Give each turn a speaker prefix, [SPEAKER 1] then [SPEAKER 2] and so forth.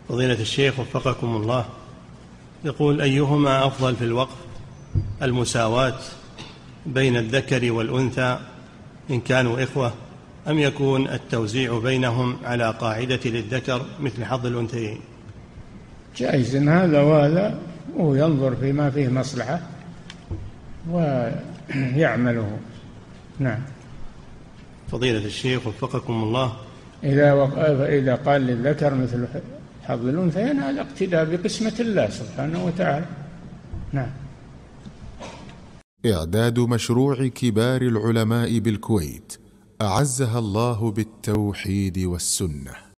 [SPEAKER 1] فضيلة الشيخ وفقكم الله، يقول: أيهما أفضل في الوقف، المساواة بين الذكر والأنثى إن كانوا إخوة، أم يكون التوزيع بينهم على قاعدة للذكر مثل حظ الأنثيين؟
[SPEAKER 2] جائز إن هذا وهذا، وينظر فيما فيه مصلحة ويعمله. نعم.
[SPEAKER 1] فضيلة الشيخ وفقكم الله،
[SPEAKER 2] إذا قال للذكر مثل حظ الأنثيين هذا اقتداء بقسمة الله سبحانه وتعالى. نعم.
[SPEAKER 3] إعداد مشروع كبار العلماء بالكويت أعزها الله بالتوحيد والسنة.